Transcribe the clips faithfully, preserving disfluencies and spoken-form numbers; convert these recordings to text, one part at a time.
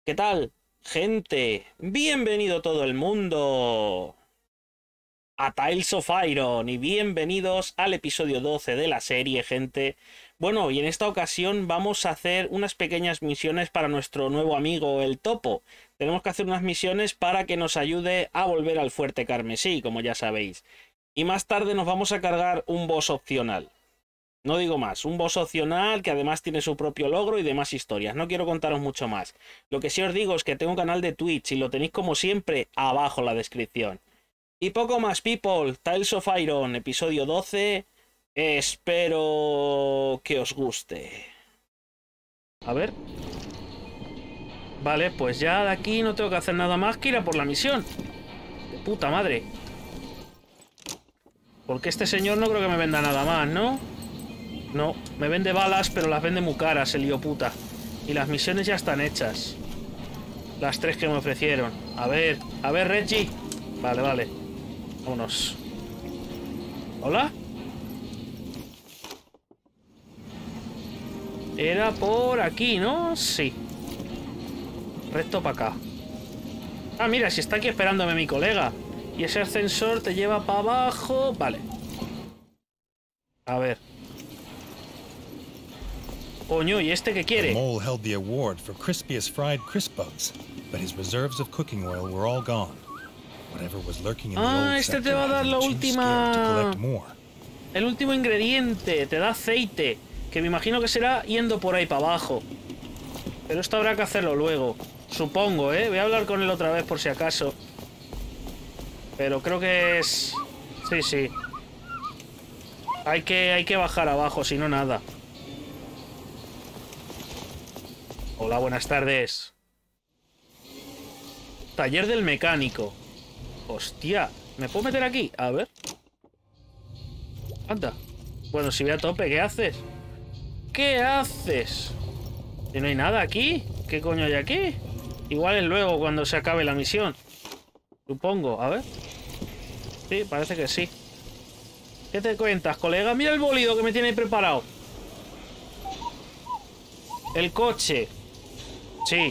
¿Qué tal, gente? Bienvenido todo el mundo a Tales of Iron y bienvenidos al episodio doce de la serie, gente. Bueno, y en esta ocasión vamos a hacer unas pequeñas misiones para nuestro nuevo amigo, el Topo. Tenemos que hacer unas misiones para que nos ayude a volver al Fuerte Carmesí, como ya sabéis. Y más tarde nos vamos a cargar un boss opcional. No digo más, un boss opcional que además tiene su propio logro y demás historias. No quiero contaros mucho más. Lo que sí os digo es que tengo un canal de Twitch y lo tenéis como siempre abajo en la descripción. Y poco más, people. Tales of Iron, episodio doce. Espero que os guste. A ver. Vale, pues ya de aquí no tengo que hacer nada más que ir a por la misión. De puta madre. Porque este señor no creo que me venda nada más, ¿no? No, me vende balas, pero las vende muy caras, el lío puta. Y las misiones ya están hechas. Las tres que me ofrecieron. A ver, a ver, Reggie. Vale, vale. Vámonos. ¿Hola? Era por aquí, ¿no? Sí. Recto para acá. Ah, mira, si está aquí esperándome mi colega. Y ese ascensor te lleva para abajo. Vale. A ver. Coño, ¿y este qué quiere? The mole held the award for crispiest fried crisp bugs, but his reserves of cooking oil were all gone. Whatever was lurking in the Ah, old este sector te va a had dar him la too última... scared to collect more. El último ingrediente, te da aceite, que me imagino que será yendo por ahí para abajo. Pero esto habrá que hacerlo luego, supongo, ¿eh? Voy a hablar con él otra vez por si acaso. Pero creo que es... Sí, sí. Hay que, hay que bajar abajo, si no nada. Hola, buenas tardes. Taller del mecánico. Hostia, ¿me puedo meter aquí? A ver. Anda. Bueno, si voy a tope, ¿qué haces? ¿Qué haces? ¿Y no hay nada aquí? ¿Qué coño hay aquí? Igual es luego cuando se acabe la misión. Supongo, a ver. Sí, parece que sí. ¿Qué te cuentas, colega? Mira el bólido que me tiene preparado. El coche. Sí.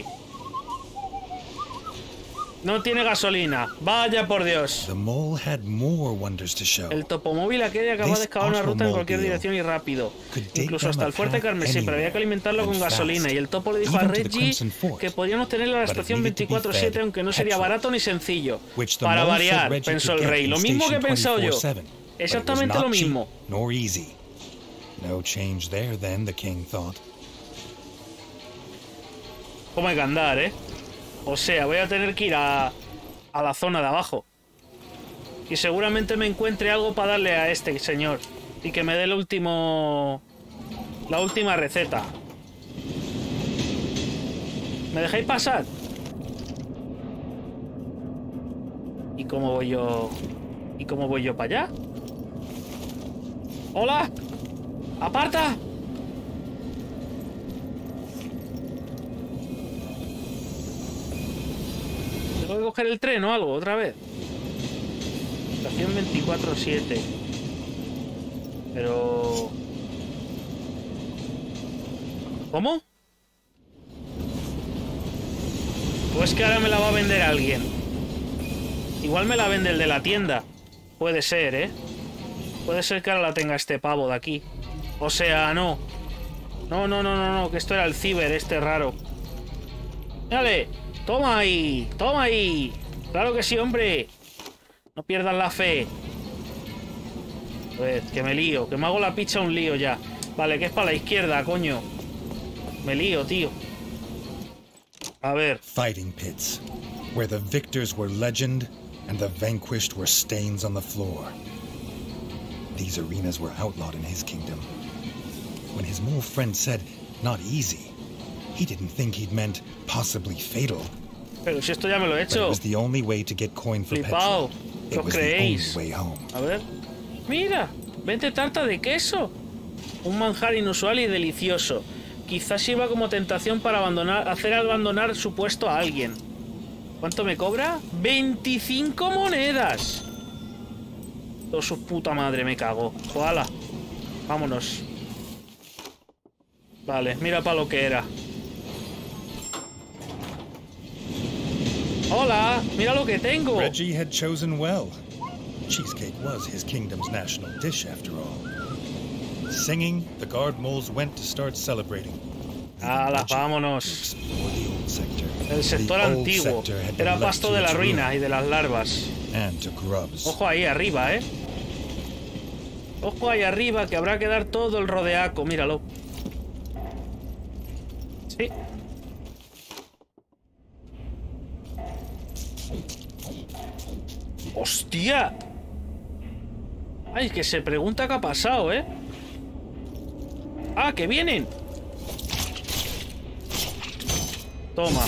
No tiene gasolina. Vaya por Dios. The mole had more wonders to show. El topomóvil aquel acaba de excavar una ruta en cualquier dirección y rápido. Incluso hasta el Fuerte Carmesí, pero había que alimentarlo con gasolina. Y el topo le dijo a Reggie que podían obtenerlo a la estación veinticuatro siete, aunque no sería barato ni sencillo. Para variar, pensó el rey. Lo mismo que he pensado yo. Exactamente lo mismo. Nor easy. No change there then, the king thought. ¿Cómo hay que andar, eh? O sea, voy a tener que ir a, a la zona de abajo. Y seguramente me encuentre algo para darle a este señor. Y que me dé el último... La última receta. ¿Me dejáis pasar? ¿Y cómo voy yo...? ¿Y cómo voy yo para allá? ¡Hola! ¡Aparta! ¿Tengo que coger el tren o algo otra vez? Estación veinticuatro siete. Pero... ¿Cómo? Pues que ahora me la va a vender alguien. Igual me la vende el de la tienda. Puede ser, ¿eh? Puede ser que ahora la tenga este pavo de aquí. O sea, no. No, no, no, no, no, que esto era el ciber, este raro. ¡Dale! ¡Toma ahí! ¡Toma ahí! ¡Claro que sí, hombre! No pierdas la fe. A ver, que me lío. Que me hago la picha un lío ya. Vale, que es para la izquierda, coño. Me lío, tío. A ver. Fighting pits, where the victors were legend and the vanquished were stains on the floor. These arenas were outlawed in his kingdom. When his mole friend said, not easy, he didn't think he'd meant possibly fatal. Pero si esto ya me lo he hecho. It was the only way to get coin for Flipao. petrol. ¿Lo It was the only creéis? way home. A ver. Mira, veinte tarta de queso. Un manjar inusual y delicioso. Quizás sirva como tentación para abandonar, hacer abandonar su puesto a alguien. ¿Cuánto me cobra? ¡veinticinco monedas! Todo su puta madre, me cago. ¡Ojalá! Vámonos. Vale, mira para lo que era. Hola, mira lo que tengo. Reggie had chosen well. Cheesecake was his kingdom's national dish, after all. Singing, the guard moles went to start celebrating. ¡Hala, vámonos! El sector antiguo. Era pasto de la ruina y de las larvas. Ojo ahí arriba, ¿eh? Ojo ahí arriba, que habrá que dar todo el rodeaco. Míralo. Sí. ¡Hostia! Ay, que se pregunta qué ha pasado, ¿eh? ¡Ah, que vienen! Toma.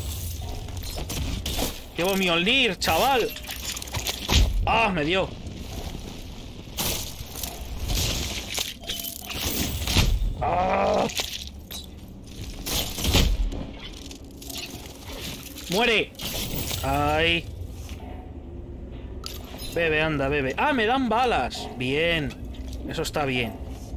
Llevo mi Mjolnir, chaval. ¡Ah, me dio! ¡Ah! ¡Muere! ¡Ay! Bebe, anda, bebe. ¡Ah, me dan balas! Bien. Eso está bien.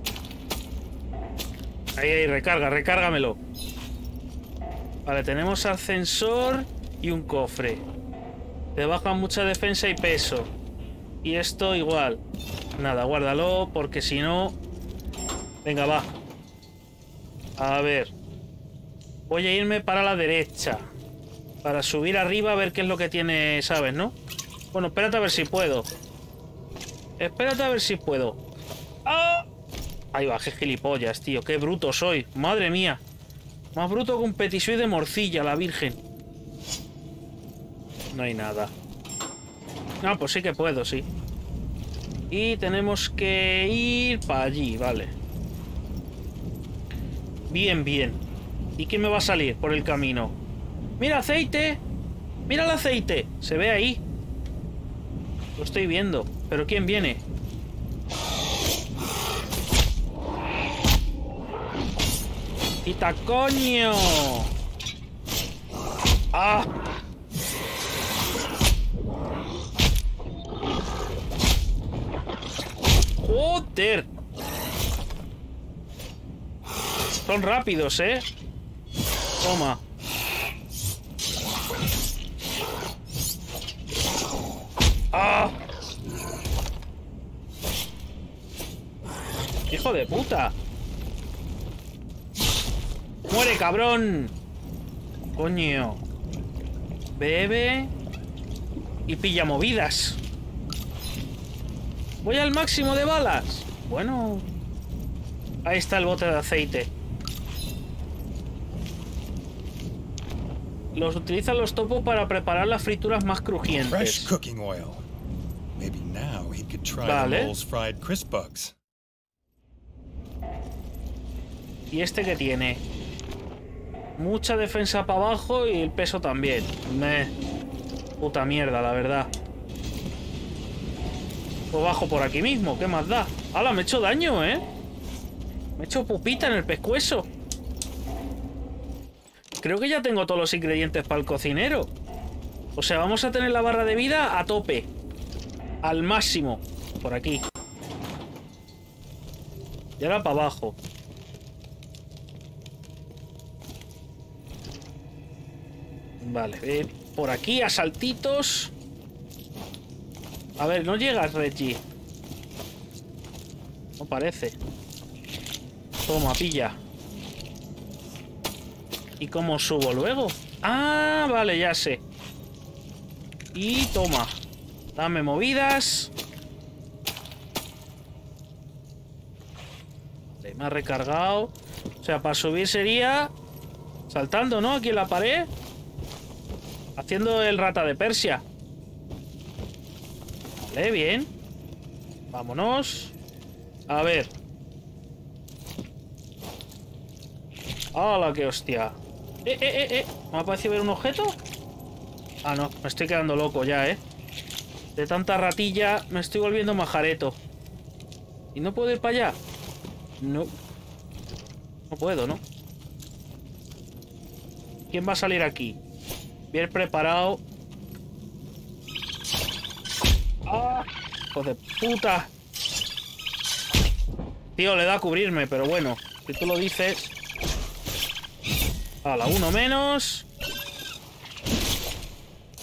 Ahí, ahí, recarga, recárgamelo. Vale, tenemos ascensor y un cofre. Te baja mucha defensa y peso. Y esto igual. Nada, guárdalo, porque si no... Venga, va. A ver. Voy a irme para la derecha. Para subir arriba a ver qué es lo que tiene, ¿sabes, no? Bueno, espérate a ver si puedo. Espérate a ver si puedo. ¡Ah! Ahí va, qué gilipollas, tío. Qué bruto soy. Madre mía. Más bruto que un petit de morcilla, la virgen. No hay nada. Ah, pues sí que puedo, sí. Y tenemos que ir para allí, vale. Bien, bien. ¿Y qué me va a salir por el camino? ¡Mira, aceite! ¡Mira el aceite! Se ve ahí. Lo estoy viendo. ¿Pero quién viene? ¡Quita, coño! ¡Ah! ¡Joder! Son rápidos, ¿eh? Toma. ¡Ah! ¡Hijo de puta! ¡Muere, cabrón! Coño. Bebe. Y pilla movidas. Voy al máximo de balas. Bueno. Ahí está el bote de aceite. Los utilizan los topos para preparar las frituras más crujientes. Fresh cooking oil. Maybe now he could try Vale. the mole's fried crisp bugs. ¿Y este qué tiene? Mucha defensa para abajo y el peso también. Meh. Puta mierda, la verdad. Pues bajo por aquí mismo, ¿qué más da? ¡Hala, me he hecho daño, eh! Me he hecho pupita en el pescuezo. Creo que ya tengo todos los ingredientes para el cocinero. O sea, vamos a tener la barra de vida a tope. Al máximo. Por aquí. Y ahora para abajo. Vale, eh, por aquí a saltitos. A ver, no llegas, Reggie. No parece. Toma, pilla. ¿Y cómo subo luego? Ah, vale, ya sé. Y toma. Dame movidas. Vale, me ha recargado. O sea, para subir sería... saltando, ¿no? Aquí en la pared. Haciendo el rata de Persia. Vale, bien. Vámonos. A ver. ¡Hala, qué hostia! ¡Eh, eh, eh, eh! ¿Me ha parecido ver un objeto? Ah, no. Me estoy quedando loco ya, ¿eh? De tanta ratilla me estoy volviendo majareto. ¿Y no puedo ir para allá? No. No puedo, ¿no? ¿Quién va a salir aquí? Bien preparado. ¡Ah! ¡Hijo de puta! Tío, le da a cubrirme, pero bueno. Si tú lo dices... A la uno menos.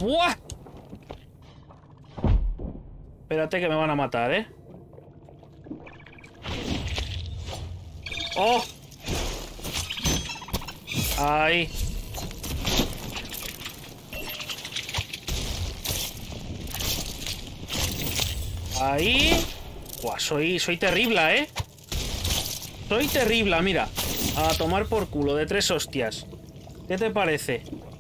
¡Buah! Espérate que me van a matar, ¿eh? ¡Oh! ¡Ahí! ¡Ahí! ¡Buah! Soy, soy terrible, ¿eh? Soy terrible, mira. A tomar por culo de tres hostias. ¿Qué te parece?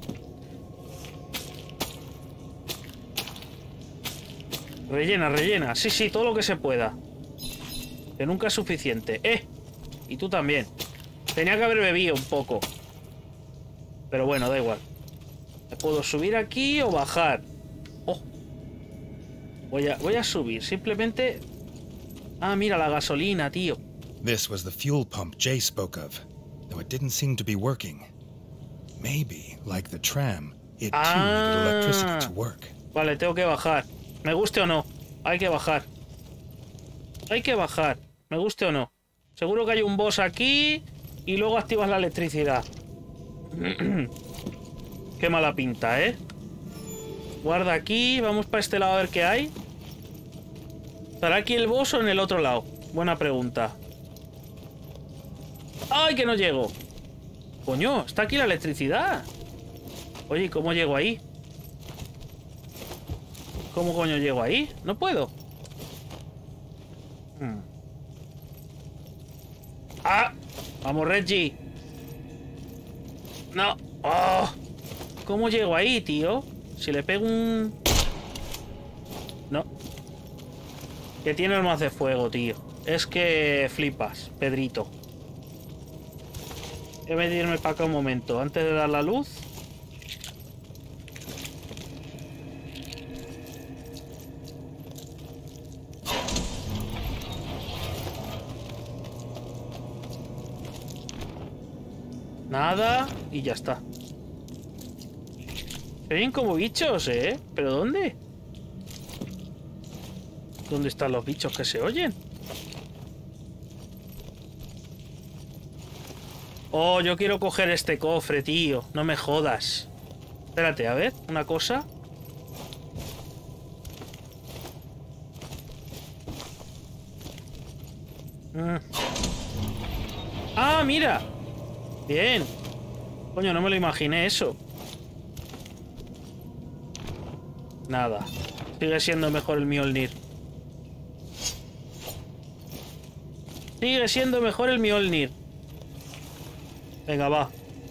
Rellena, rellena. Sí, sí, todo lo que se pueda. Que nunca es suficiente. ¡Eh! Y tú también. Tenía que haber bebido un poco. Pero bueno, da igual. ¿Me puedo subir aquí o bajar? ¡Oh! Voy a, voy a subir. Simplemente... Ah, mira, la gasolina, tío. This was the fuel pump Jay spoke of, though it didn't seem to be working. Maybe, like the tram, it too Ah. needed electricity to work. Vale, tengo que bajar. Me guste o no. Hay que bajar. Hay que bajar. Me guste o no. Seguro que hay un boss aquí y luego activas la electricidad. Qué mala pinta, ¿eh? Guarda aquí. Vamos para este lado a ver qué hay. ¿Estará aquí el boss o en el otro lado? Buena pregunta. ¡Ay, que no llego! Coño, está aquí la electricidad. Oye, ¿cómo llego ahí? ¿Cómo coño llego ahí? No puedo. Hmm. ¡Ah! Vamos, Reggie. No. ¡Oh! ¿Cómo llego ahí, tío? Si le pego un... No. Que tiene armas de fuego, tío. Es que flipas, Pedrito. Voy a venirme para acá un momento. Antes de dar la luz. Nada. Y ya está. Se oyen como bichos, ¿eh? ¿Pero dónde? ¿Dónde están los bichos que se oyen? Oh, yo quiero coger este cofre, tío. No me jodas. Espérate, a ver, una cosa. Mm. ¡Ah, mira! Bien. Coño, no me lo imaginé eso. Nada. Sigue siendo mejor el Mjolnir. Sigue siendo mejor el Mjolnir. Venga, va.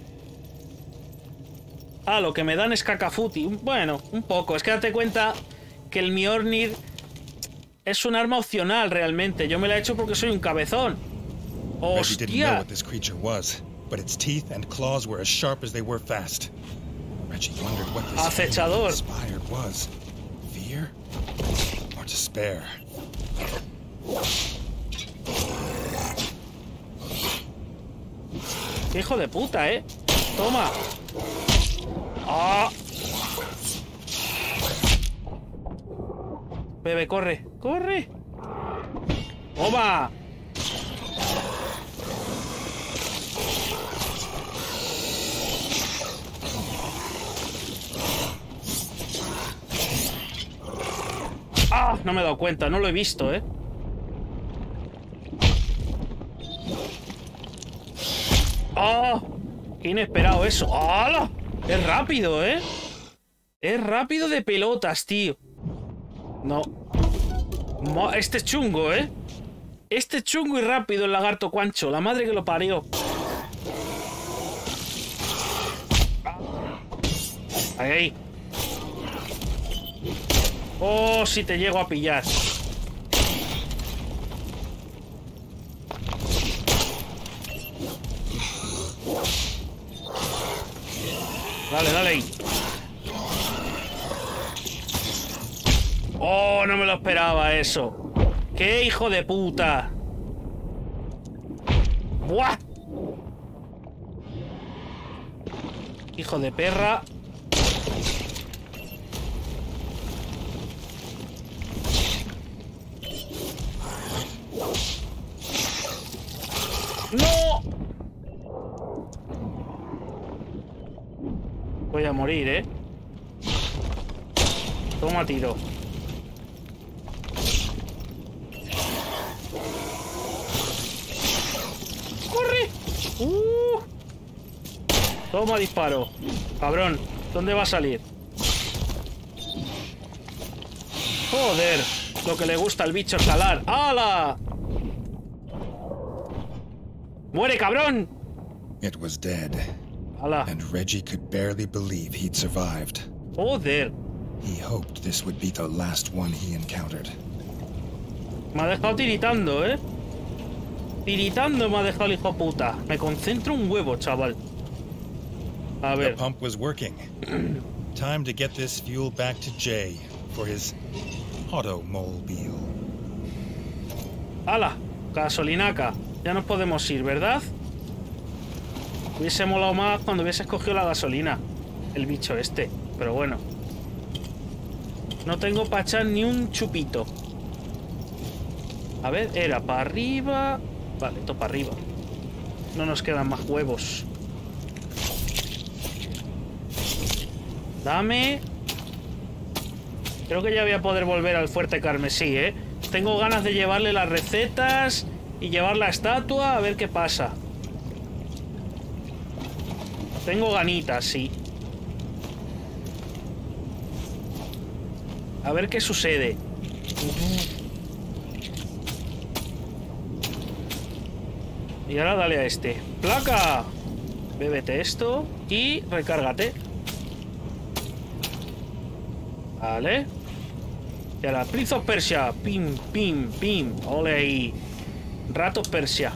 Ah, lo que me dan es cacafuti. Bueno, un poco. Es que date cuenta que el Mjolnir es un arma opcional realmente. Yo me la he hecho porque soy un cabezón. Reggie didn't know ¡Hostia! what this creature was, but its teeth and claws were as sharp as they were fast. Reggie wondered what this Acechador. inspired was. Fear or despair? Hijo de puta, ¿eh? Toma. ¡Ah! Bebe, corre. ¡Corre! ¡Toma! ¡Ah! No me he dado cuenta, no lo he visto, ¿eh? ¡Ah! ¡Qué inesperado eso! ¡Hala! Es rápido, ¿eh? Es rápido de pelotas, tío. No. Este es chungo, ¿eh? Este es chungo y rápido el lagarto Cuancho. La madre que lo parió. Ahí, ahí. Oh, si te llego a pillar. Dale, dale ahí. Oh, no me lo esperaba eso. ¡Qué hijo de puta! ¡Buah! Hijo de perra. ¡No! Voy a morir, ¿eh? Toma tiro. ¡Corre! ¡Uh! Toma disparo. Cabrón, ¿dónde va a salir? Joder, lo que le gusta al bicho escalar. ¡Hala! ¡Muere, cabrón! It was dead. ¡Hala! And Reggie could barely believe he'd survived. Joder. He hoped this would be the last one he encountered. Me ha dejado tiritando, ¿eh? Tiritando me ha dejado el hijo puta. Me concentro un huevo, chaval. A ver. The pump was working. Time to get this fuel back to Jay for his automobile. ¡Hala! Gasolinaca. Ya nos podemos ir, ¿verdad? Hubiese molado más cuando hubiese escogido la gasolina. El bicho este. Pero bueno. No tengo para echar ni un chupito. A ver, era para arriba. Vale, esto para arriba. No nos quedan más huevos. Dame. Creo que ya voy a poder volver al Fuerte Carmesí, ¿eh? Tengo ganas de llevarle las recetas y llevar la estatua a ver qué pasa. Tengo ganitas, sí. A ver qué sucede. Y ahora dale a este. ¡Placa! Bébete esto y recárgate. Vale. Y ahora, Prince of Persia. Pim, pim, pim. Ole ahí. Ratos Persia.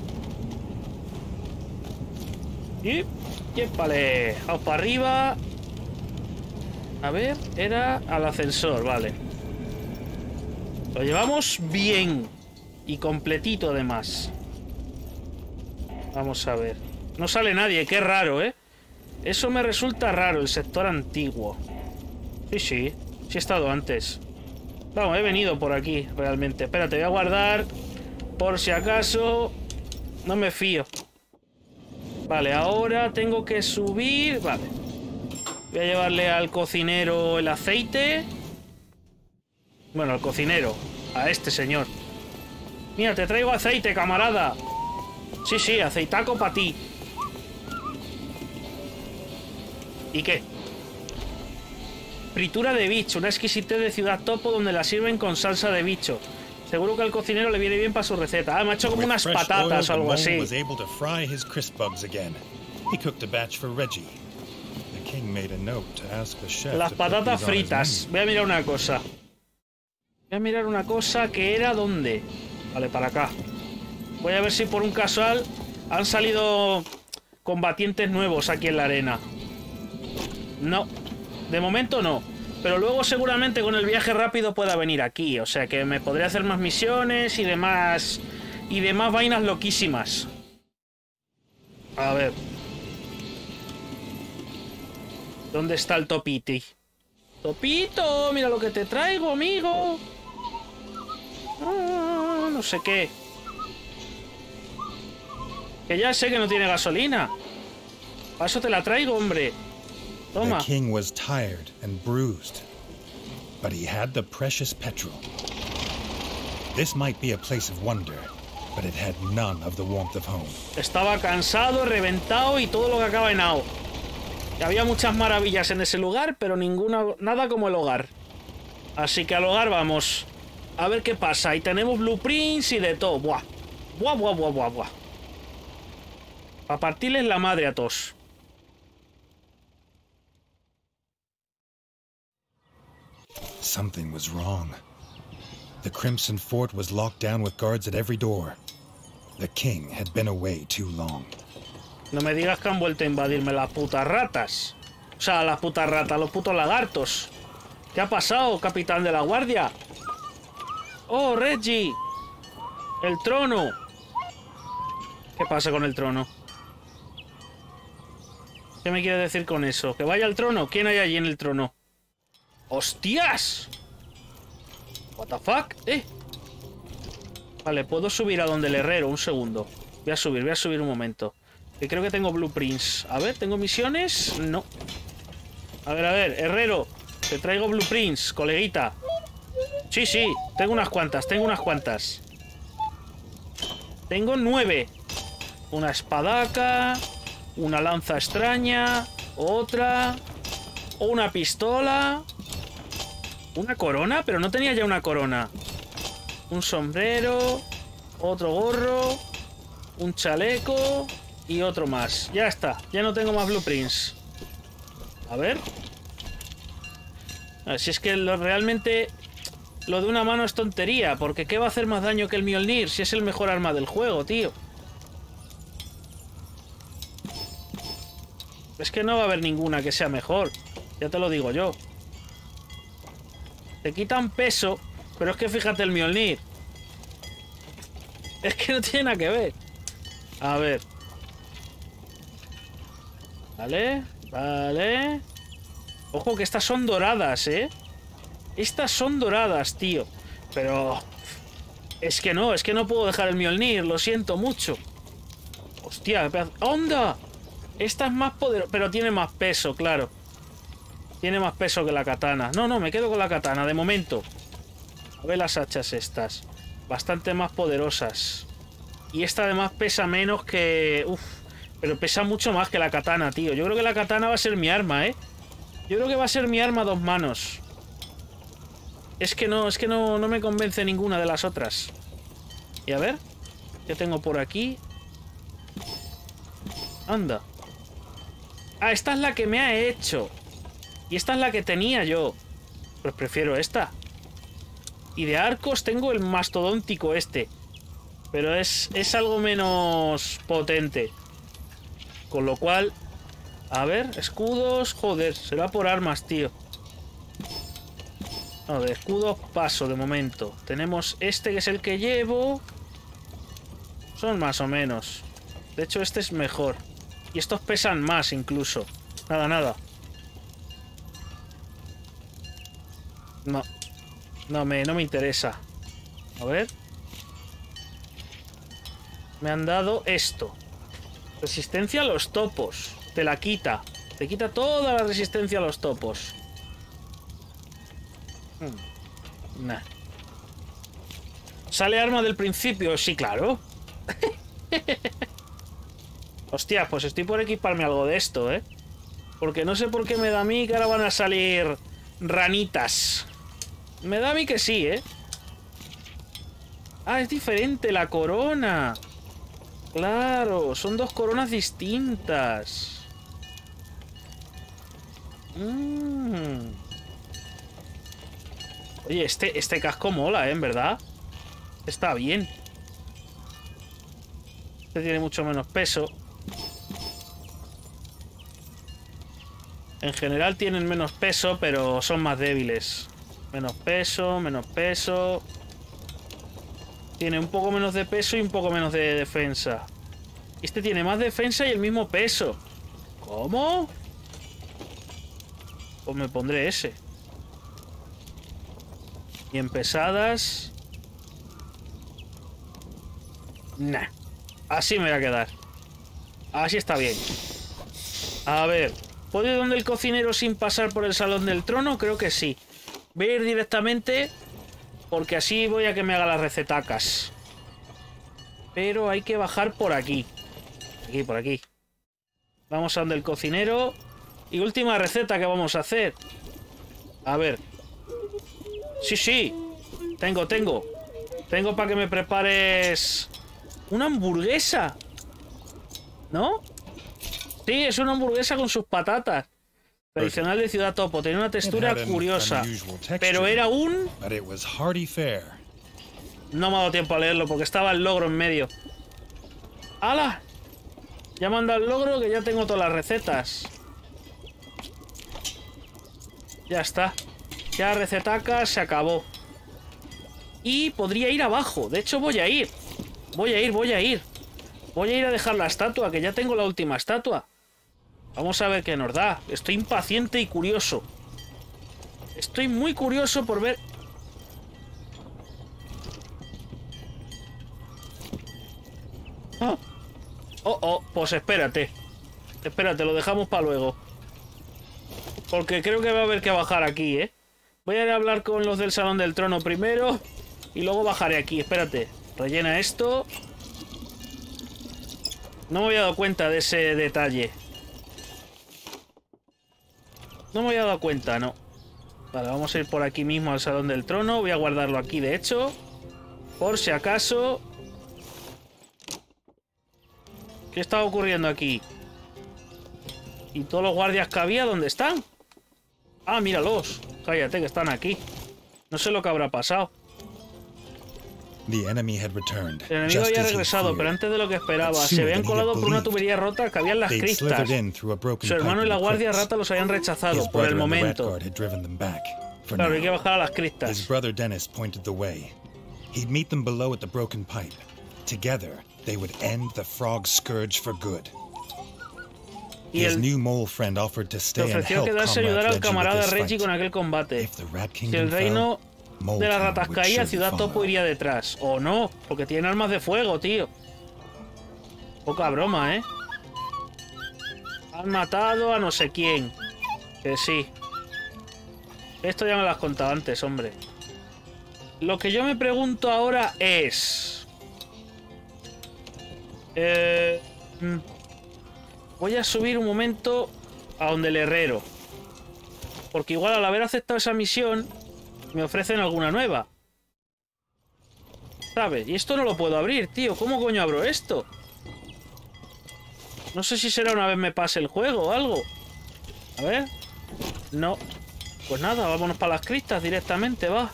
Y... vale. Vamos para arriba. A ver, era al ascensor, vale. Lo llevamos bien. Y completito además. Vamos a ver. No sale nadie, qué raro, ¿eh? Eso me resulta raro, el sector antiguo. Sí, sí. Sí he estado antes. Vamos, he venido por aquí, realmente. Espérate, voy a guardar. Por si acaso. No me fío. Vale, ahora tengo que subir. Vale. Voy a llevarle al cocinero el aceite. Bueno, al cocinero. A este señor. Mira, te traigo aceite, camarada. Sí, sí, aceitaco para ti. ¿Y qué? Fritura de bicho, una exquisitez de Ciudad Topo donde la sirven con salsa de bicho. Seguro que al cocinero le viene bien para su receta. Ah, me ha hecho como unas patatas o algo así. Las patatas fritas. Voy a mirar una cosa. Voy a mirar una cosa que era dónde. Vale, para acá. Voy a ver si por un casual han salido combatientes nuevos aquí en la arena. No. De momento no. Pero luego seguramente con el viaje rápido pueda venir aquí. O sea que me podré hacer más misiones y demás. Y demás vainas loquísimas. A ver. ¿Dónde está el Topiti? Topito, mira lo que te traigo, amigo. Ah, no sé qué. Que ya sé que no tiene gasolina. Para eso te la traigo, hombre. Toma. The king was tired and bruised, but he had the precious petrol. This might be a place of wonder, but it had none of the warmth of home. Estaba cansado, reventado y todo lo que acaba en ao. Y había muchas maravillas en ese lugar, pero ninguna, nada como el hogar. Así que al hogar vamos. A ver qué pasa. Y tenemos blueprints y de todo. Buah. Buah, buah, buah, buah, buah. Para partirles la madre a todos. Something was wrong. The Crimson Fort was locked down with guards at every door. The king had been away too long. No me digas que han vuelto a invadirme las putas ratas. O sea, las putas ratas, los putos lagartos. ¿Qué ha pasado, capitán de la guardia? ¡Oh, Reggie! ¡El trono! ¿Qué pasa con el trono? ¿Qué me quiere decir con eso? ¿Que vaya al trono? ¿Quién hay allí en el trono? ¡Hostias! What the fuck, eh. Vale, puedo subir a donde el herrero. Un segundo. Voy a subir, voy a subir un momento. Que creo que tengo blueprints. A ver, ¿tengo misiones? No. A ver, a ver, herrero. Te traigo blueprints, coleguita. Sí, sí, tengo unas cuantas, tengo unas cuantas. Tengo nueve. Una espadaca, una lanza extraña, otra, una pistola, una corona, pero no tenía ya una corona. Un sombrero, otro gorro, un chaleco y otro más. Ya está, ya no tengo más blueprints. A ver. A ver si es que lo, realmente lo de una mano es tontería, porque ¿qué va a hacer más daño que el Mjolnir si es el mejor arma del juego, tío? Es que no va a haber ninguna que sea mejor, ya te lo digo yo. Te quitan peso, pero es que fíjate el Mjolnir. Es que no tiene nada que ver. A ver. Vale, vale. Ojo que estas son doradas, ¿eh? Estas son doradas, tío. Pero... es que no, es que no puedo dejar el Mjolnir, lo siento mucho. Hostia, ¡onda! Esta es más poderosa, pero tiene más peso, claro. Tiene más peso que la katana. No, no, me quedo con la katana, de momento. A ver las hachas estas. Bastante más poderosas. Y esta además pesa menos que... Uf, pero pesa mucho más que la katana, tío. Yo creo que la katana va a ser mi arma, ¿eh? Yo creo que va a ser mi arma a dos manos. Es que no, es que no, no me convence ninguna de las otras. Y a ver, ¿qué tengo por aquí? Anda. Ah, esta es la que me ha hecho. Y esta es la que tenía yo. Pues prefiero esta. Y de arcos tengo el mastodóntico este. Pero es, es algo menos potente. Con lo cual... A ver, escudos... Joder, será por armas, tío. No, de escudos paso de momento. Tenemos este que es el que llevo. Son más o menos. De hecho, este es mejor. Y estos pesan más incluso. Nada, nada. No. No me, no me interesa. A ver. Me han dado esto. Resistencia a los topos. Te la quita. Te quita toda la resistencia a los topos. Hmm. Nah. ¿Sale arma del principio? Sí, claro. Hostia, pues estoy por equiparme algo de esto, ¿eh? Porque no sé por qué me da a mí que ahora van a salir ranitas. Me da a mí que sí, ¿eh? Ah, es diferente la corona. Claro, son dos coronas distintas. Mm. Oye, este, este casco mola, ¿eh? En verdad. Está bien. Este tiene mucho menos peso. En general tienen menos peso, pero son más débiles. Menos peso, menos peso. Tiene un poco menos de peso y un poco menos de defensa. Este tiene más defensa y el mismo peso. ¿Cómo? Pues me pondré ese. Y en pesadas... Nah. Así me voy a quedar. Así está bien. A ver... ¿Puedo ir donde el cocinero sin pasar por el salón del trono? Creo que sí. Voy a ir directamente porque así voy a que me haga las recetacas. Pero hay que bajar por aquí. Aquí, por aquí. Vamos a donde el cocinero. Y última receta que vamos a hacer. A ver. Sí, sí. Tengo, tengo. Tengo para que me prepares... una hamburguesa. ¿No? Sí, es una hamburguesa con sus patatas. Tradicional de Ciudad Topo. Tenía una textura curiosa. Pero era un... No me ha dado tiempo a leerlo porque estaba el logro en medio. ¡Hala! Ya me han dado el logro que ya tengo todas las recetas. Ya está. Ya recetaca se acabó. Y podría ir abajo. De hecho voy a ir. Voy a ir, voy a ir. Voy a ir a dejar la estatua, que ya tengo la última estatua. Vamos a ver qué nos da. Estoy impaciente y curioso. Estoy muy curioso por ver... Oh, oh, oh, pues espérate. Espérate, lo dejamos para luego. Porque creo que va a haber que bajar aquí, ¿eh? Voy a ir a hablar con los del Salón del Trono primero y luego bajaré aquí. Espérate, rellena esto. No me había dado cuenta de ese detalle. No me había dado cuenta, no. Vale, vamos a ir por aquí mismo al Salón del Trono. Voy a guardarlo aquí, de hecho. Por si acaso. ¿Qué está ocurriendo aquí? ¿Y todos los guardias que había dónde están? Ah, míralos. Cállate, que están aquí. No sé lo que habrá pasado. The enemy had returned, El enemigo just había as he regresado, pero feared. antes de lo que esperaba. But Se sooner habían than he colado had por una believed. tubería rota que había en las They'd cristas. slithered in through a broken Su pipe hermano y in la the guardia crypts. rata los habían rechazado His por el brother and the Rat momento. Guard had driven them back. For Claro, hay que now. bajar a las His cristas. brother Dennis pointed the way. He'd meet them below at the broken pipe. Together, they would end the frog scourge for good. Y His él new mole friend offered to te stay and ofreció help quedarse a ayudar al Comrade Reggie with camarada this Reggie fight. con aquel combate. If the Rat Si el Kingdom reino fell, Mole de las Town ratas would caía, surely Ciudad follow. Topo iría detrás. O no, porque tienen armas de fuego, tío. Poca broma, ¿eh? Han matado a no sé quién. Que sí. Esto ya me lo has contado antes, hombre. Lo que yo me pregunto ahora es... Eh, mm, voy a subir un momento a donde el herrero. Porque igual al haber aceptado esa misión, me ofrecen alguna nueva. ¿Sabes? Y esto no lo puedo abrir, tío. ¿Cómo coño abro esto? No sé si será una vez me pase el juego o algo. A ver. No. Pues nada, vámonos para las cristas directamente, va.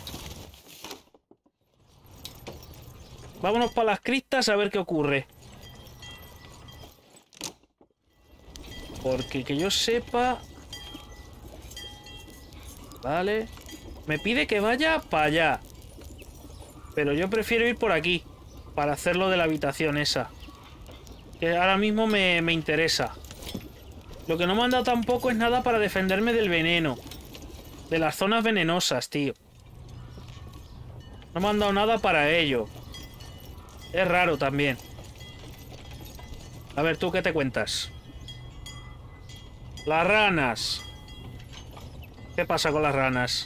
Vámonos para las cristas a ver qué ocurre. Porque que yo sepa... Vale. Me pide que vaya para allá. Pero yo prefiero ir por aquí. Para hacerlo de la habitación esa. Que ahora mismo me, me interesa. Lo que no me han dado tampoco es nada para defenderme del veneno. De las zonas venenosas, tío. No me han dado nada para ello. Es raro también. A ver, ¿tú qué te cuentas? Las ranas. ¿Qué pasa con las ranas?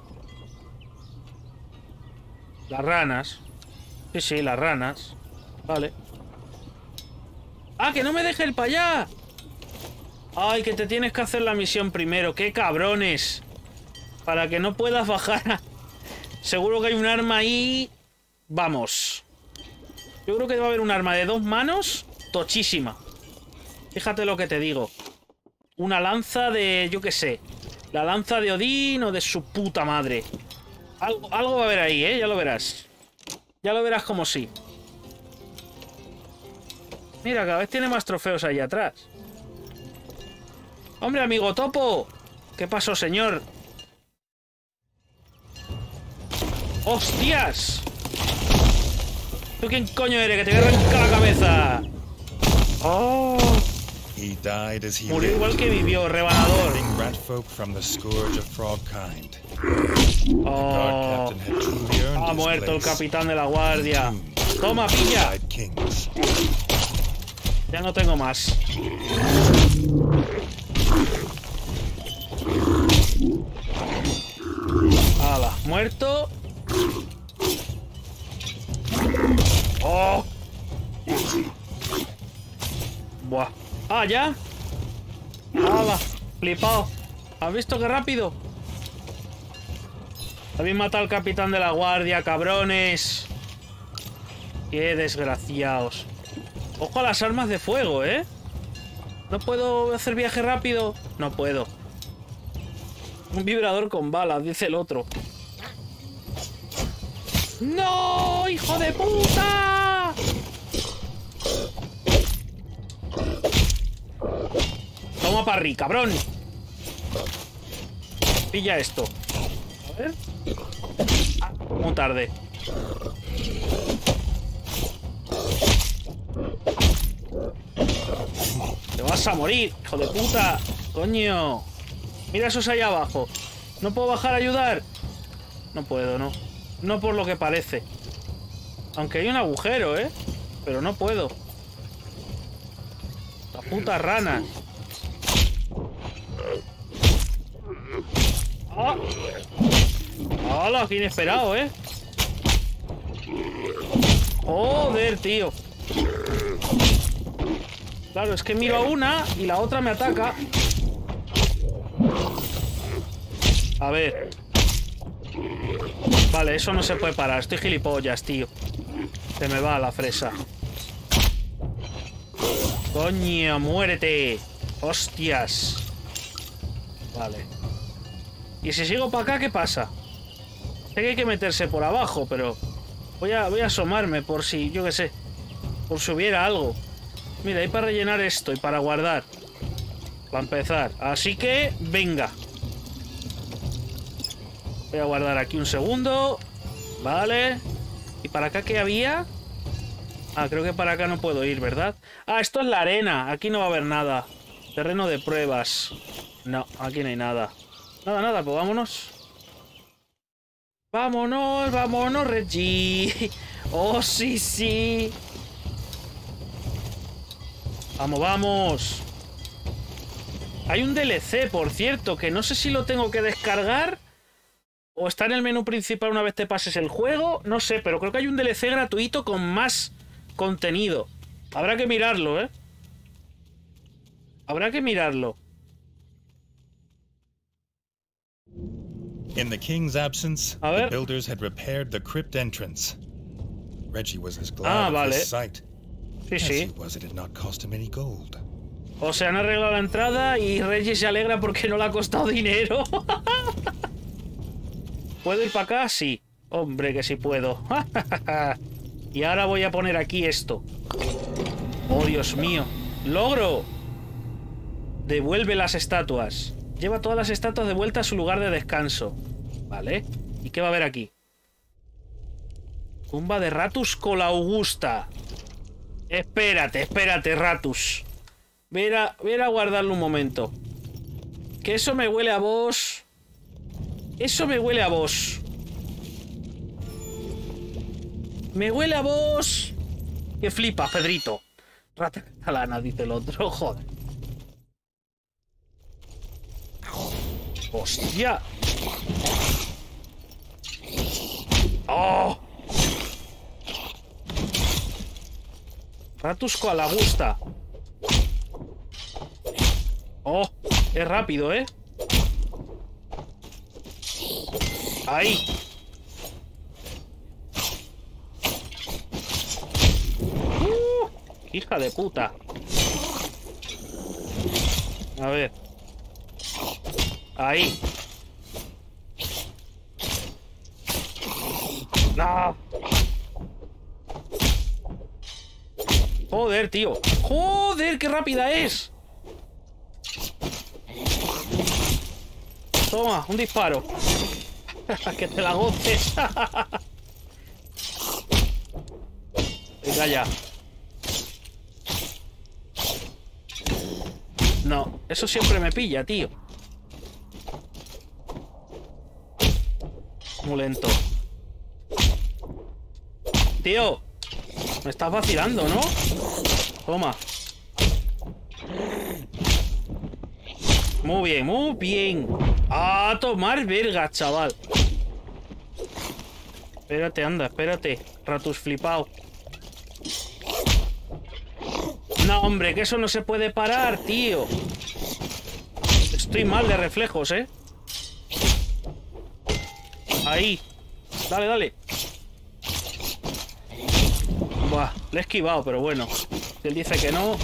Las ranas. Sí, sí, las ranas. Vale. ¡Ah, que no me deje el para allá! ¡Ay, que te tienes que hacer la misión primero! ¡Qué cabrones! Para que no puedas bajar. Seguro que hay un arma ahí. Vamos. Yo creo que va a haber un arma de dos manos tochísima. Fíjate lo que te digo. Una lanza de... yo qué sé. La lanza de Odín o de su puta madre. Algo, algo va a haber ahí, ¿eh? Ya lo verás. Ya lo verás como sí. Mira, cada vez tiene más trofeos ahí atrás. ¡Hombre, amigo topo! ¿Qué pasó, señor? ¡Hostias! ¿Tú quién coño eres? ¡Que te voy a arrancar la cabeza! ¡Oh! He died as he Murió lived, igual que vivió, rebanador. protecting rat folk from the scourge of frog kind. Oh, Guard captain had truly earned ha his muerto el place. capitán de la guardia. Tombed Toma, pilla. beside kings. Ya no tengo más. Hala, muerto. Oh. Buah. Ah, ya. Hala, flipado. ¿Has visto qué rápido? Habéis matado al capitán de la guardia, cabrones. Qué desgraciados. Ojo a las armas de fuego, ¿eh? ¿No puedo hacer viaje rápido? No puedo. Un vibrador con balas, dice el otro. ¡No! ¡Hijo de puta! Toma para arriba, cabrón. Pilla esto. A ver. Ah, muy tarde. Te vas a morir, hijo de puta. Coño. Mira esos ahí abajo. ¿No puedo bajar a ayudar? No puedo, no. No por lo que parece. Aunque hay un agujero, ¿eh? Pero no puedo. La puta rana. ¡Hala! ¡Qué inesperado, eh! ¡Joder, tío! Claro, es que miro a una y la otra me ataca. A ver. Vale, eso no se puede parar. Estoy gilipollas, tío. Se me va la fresa. Coño, muérete. Hostias. Vale. Y si sigo para acá, ¿qué pasa? Sé que hay que meterse por abajo, pero... Voy a, voy a asomarme por si, yo qué sé. Por si hubiera algo. Mira, hay para rellenar esto y para guardar. Para empezar. Así que, venga. Voy a guardar aquí un segundo. Vale. ¿Y para acá qué había? Ah, creo que para acá no puedo ir, ¿verdad? Ah, esto es la arena. Aquí no va a haber nada. Terreno de pruebas. No, aquí no hay nada. Nada, nada, pues vámonos. Vámonos, vámonos, Reggie. Oh, sí, sí. Vamos, vamos. Hay un D L C, por cierto, que no sé si lo tengo que descargar o está en el menú principal una vez te pases el juego. No sé, pero creo que hay un D L C gratuito con más contenido. Habrá que mirarlo, ¿eh? Habrá que mirarlo. In the king's absence, A ver. the builders had repaired the crypt entrance. Reggie was as glad Ah, of vale. this sight Sí, as sí. he was it had not cost him any gold. O sea, han arreglado la entrada y Reggie se alegra porque no le ha costado dinero. ¿Puedo ir para acá? Sí. Hombre, que sí puedo. Y ahora voy a poner aquí esto. Oh, Dios mío. ¡Logro! Devuelve las estatuas. Lleva todas las estatuas de vuelta a su lugar de descanso. Vale. ¿Y qué va a haber aquí? Tumba de Ratus con la Augusta. Espérate, espérate, Ratus. Voy a, ir a, voy a ir a guardarlo un momento. Que eso me huele a vos. Eso me huele a vos. Me huele a vos. Que flipa, Pedrito. Rata catalana, dice el otro. Joder. ¡Hostia! ¡Oh! Ratusco a la gusta. ¡Oh! Es rápido, ¿eh? ¡Ahí! ¡Uh! ¡Hija de puta! A ver. Ahí. ¡No! Joder, tío. Joder, qué rápida es. Toma, un disparo. Que te la goces. Venga ya. No, eso siempre me pilla, tío. Muy lento. Tío, me estás vacilando, ¿no? Toma. Muy bien, muy bien. A tomar verga, chaval. Espérate, anda, espérate. Ratus flipado. No, hombre, que eso no se puede parar, tío. Estoy mal de reflejos, ¿eh? Ahí. Dale, dale. Buah, le he esquivado, pero bueno. Si él dice que no...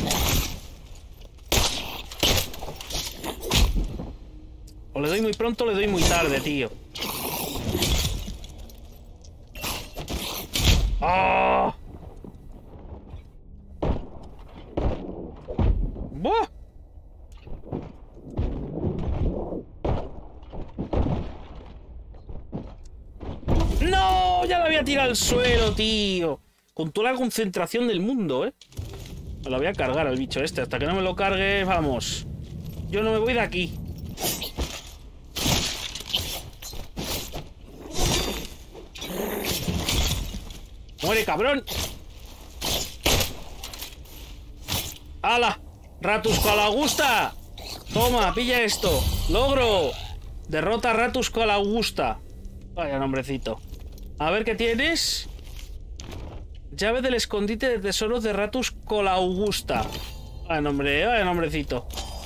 O le doy muy pronto o le doy muy tarde, tío. ¡Ah! ¡Buah! ¡No! Ya la voy a tirar al suelo, tío. Con toda la concentración del mundo, ¿eh? Me lo voy a cargar al bicho este. Hasta que no me lo cargue, vamos. Yo no me voy de aquí. ¡Muere, cabrón! ¡Hala! ¡Ratus con la Augusta! Toma, pilla esto. ¡Logro! Derrota a Ratus con la Augusta. Vaya nombrecito. A ver qué tienes. Llave del escondite de tesoros de Ratus Colaugusta. Vaya nombre, vaya nombrecito.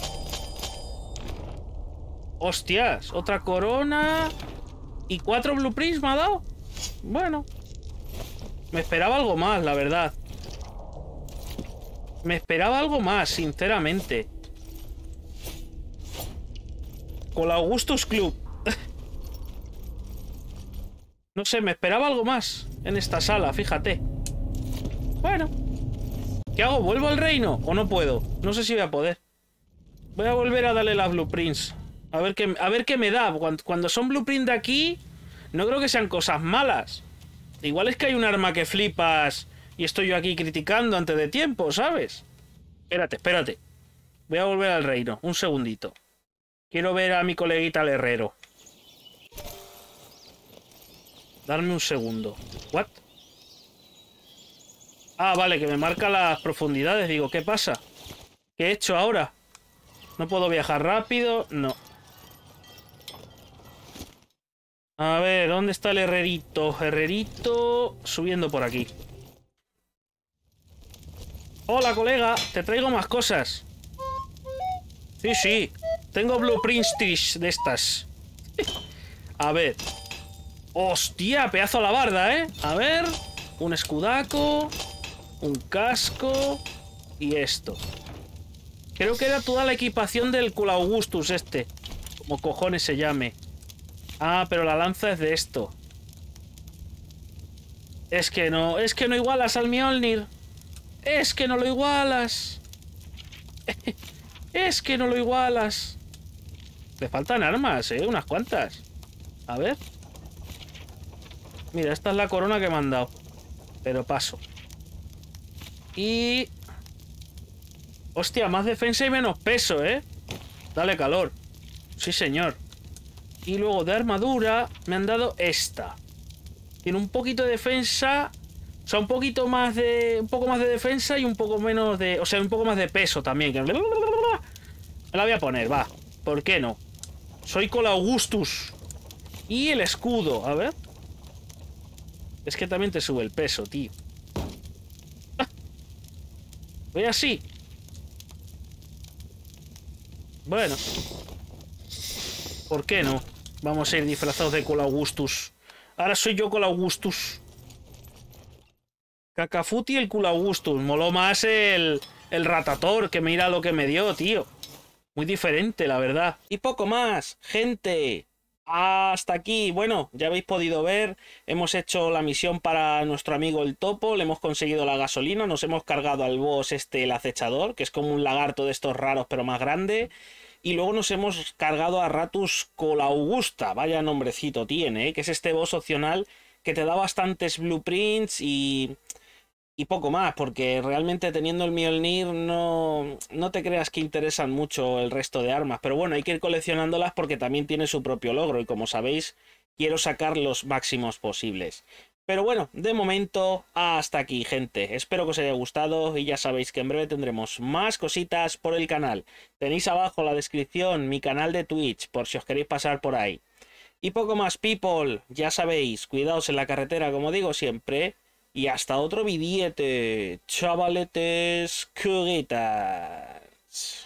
Hostias, otra corona. Y cuatro blueprints me ha dado. Bueno. Me esperaba algo más, la verdad. Me esperaba algo más, sinceramente. Colaugustus Club. No sé, me esperaba algo más en esta sala, fíjate. Bueno. ¿Qué hago? ¿Vuelvo al reino? ¿O no puedo? No sé si voy a poder. Voy a volver a darle las blueprints. A ver qué, a ver qué me da. Cuando, cuando son blueprints de aquí, no creo que sean cosas malas. Igual es que hay un arma que flipas y estoy yo aquí criticando antes de tiempo, ¿sabes? Espérate, espérate. Voy a volver al reino. Un segundito. Quiero ver a mi coleguita el herrero. Darme un segundo. ¿What? Ah, vale, que me marca las profundidades. Digo, ¿qué pasa? ¿Qué he hecho ahora? ¿No puedo viajar rápido? No. A ver, ¿dónde está el herrerito? Herrerito subiendo por aquí. Hola, colega. Te traigo más cosas. Sí, sí. Tengo blueprints de estas. A ver. Hostia, pedazo a la barda, ¿eh? A ver. Un escudaco. Un casco. Y esto. Creo que era toda la equipación del Culaugustus este. Como cojones se llame. Ah, pero la lanza es de esto. Es que no, es que no igualas al Mjolnir. Es que no lo igualas. Es que no lo igualas. Le faltan armas, eh, unas cuantas. A ver. Mira, esta es la corona que me han dado. Pero paso. Y... Hostia, más defensa y menos peso, ¿eh? Dale calor. Sí, señor. Y luego de armadura me han dado esta. Tiene un poquito de defensa. O sea, un poquito más de... Un poco más de defensa y un poco menos de... O sea, un poco más de peso también. Que... Me la voy a poner, va. ¿Por qué no? Soy Colaugustus. Y el escudo, a ver. Es que también te sube el peso, tío. ¡Ah! Voy así. Bueno. ¿Por qué no? Vamos a ir disfrazados de Colaugustus. Ahora soy yo Colaugustus. Cacafuti el Culaugustus. Moló más el, el Ratator, que mira lo que me dio, tío. Muy diferente, la verdad. Y poco más, gente. Hasta aquí. Bueno, ya habéis podido ver. Hemos hecho la misión para nuestro amigo el Topo. Le hemos conseguido la gasolina. Nos hemos cargado al boss este, el acechador, que es como un lagarto de estos raros, pero más grande. Y luego nos hemos cargado a Ratus Colaugusta. Vaya nombrecito tiene, ¿eh? Que es este boss opcional que te da bastantes blueprints y... Y poco más, porque realmente teniendo el Mjolnir no, no te creas que interesan mucho el resto de armas. Pero bueno, hay que ir coleccionándolas porque también tiene su propio logro. Y como sabéis, quiero sacar los máximos posibles. Pero bueno, de momento, hasta aquí, gente. Espero que os haya gustado y ya sabéis que en breve tendremos más cositas por el canal. Tenéis abajo en la descripción mi canal de Twitch, por si os queréis pasar por ahí. Y poco más, people. Ya sabéis, cuidaos en la carretera, como digo siempre. Y hasta otro vidiete, chavaletes, curitas.